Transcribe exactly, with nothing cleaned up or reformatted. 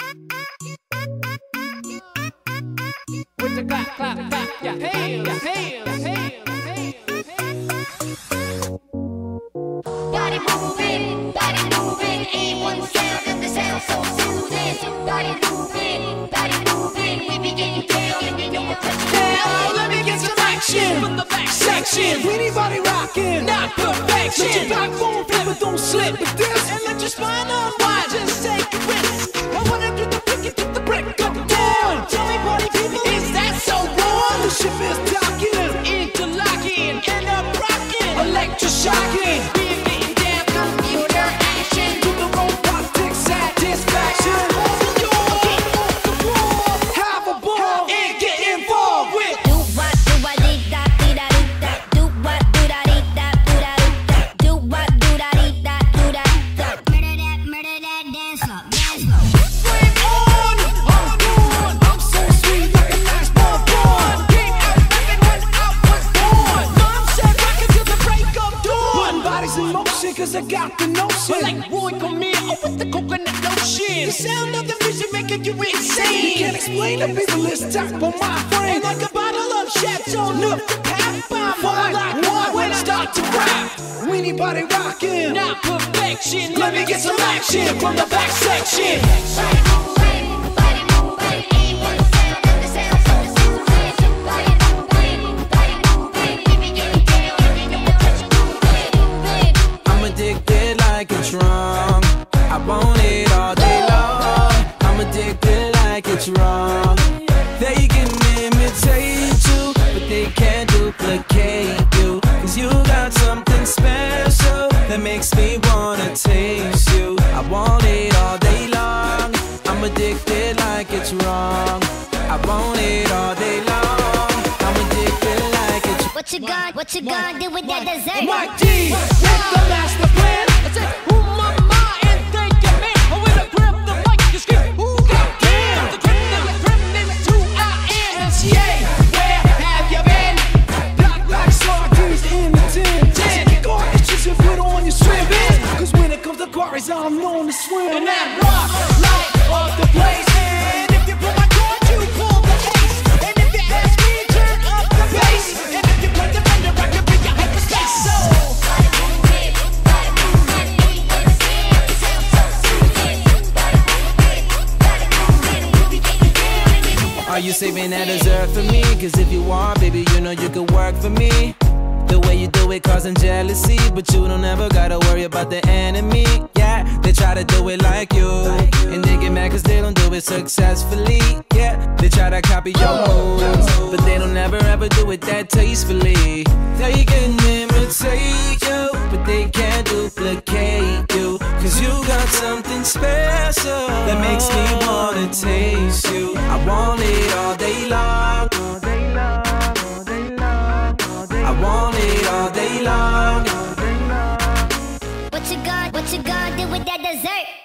With the clap, clap, clap, yeah, hands, yeah, hands, hands, hands. Body moving, body moving, A one sound and the sound so soothing. Body moving, body moving, we be getting down and you know we're touching down. Let me get some action from the back section. Anybody rocking, not perfection. Let your backbone flip, but don't slip with this. And let your spine unwind, just take a risk. I wanna do the pick it to the break of dawn. Tell me, party people, is that so wrong? The ship is docking, interlocking, and I'm rocking, electroshocking. We're getting down, computer action. To the robotic satisfaction. Get off the wall, have a ball, and get involved with. Do what, do what, dee da, dee da, dee da. Do what, do da, dee da, do da, dee da. Do what, do da, dee da, do da, dee da. Murder that, murder that, dance up, dance up. Swing on, I'm gone. I'm so sweet like a nice bonbon. Came out rapping when I was born. Mom said rockin' till the break of dawn. Putting bodies in motion 'cause I got the notion. Like Roy Camille with the coconut lotion. The sound of the music making you insane. You can't explain to people, it's top on my brain. And like a bottle of Chateau Neuf to pap by my like one when I start to rap. Anybody rockin', not perfection. Let me get some action from the back section. Body moving, body moving, A one sound and the sound so soothing. Body moving, body moving, we be getting down and you know we're touching moving. I'm addicted like it's wrong. I want it all day long. I'm addicted like it's wrong. They can imitate you, but they can't duplicate you. 'Cause you got something special that makes me wanna taste you. I want it all day long. I'm addicted like it's wrong. I want it all day long. I'm addicted like it's wrong. What you gonna, what you gonna do with that dessert? Mike D with the master plan. I said, who my mind and thank you, man. Oh, when I grab the mic, you scream, who goddamn? The trend of the criminal to I N C A. Where have you been? Black, black sardines in the tin. Tin. Garbage just you put on your swimming. 'Cause when it comes to quarries, I'm known to swim. And that rock light of the place. And if you pull my cord, you pull the ace. And if you ask me, turn up the bass. And if you play the fender, I can bring your hyperspace. So Body moving, body moving, A one sound and the sound so soothing. Body moving, body moving, we be getting down and you know we're Are you saving that dessert for me? 'Cause if you are, baby, you know you could work for me. The way you do it causing jealousy, but you don't ever gotta worry about the enemy. Yeah, they try to do it like you, and they get mad 'cause they don't do it successfully. Yeah, they try to copy your moves, but they don't ever ever do it that tastefully. They can imitate you, but they can't duplicate you. 'Cause you got something special that makes me wanna taste you. I want it all day long. I want it all day long. What you gonna, what you gonna do with that dessert?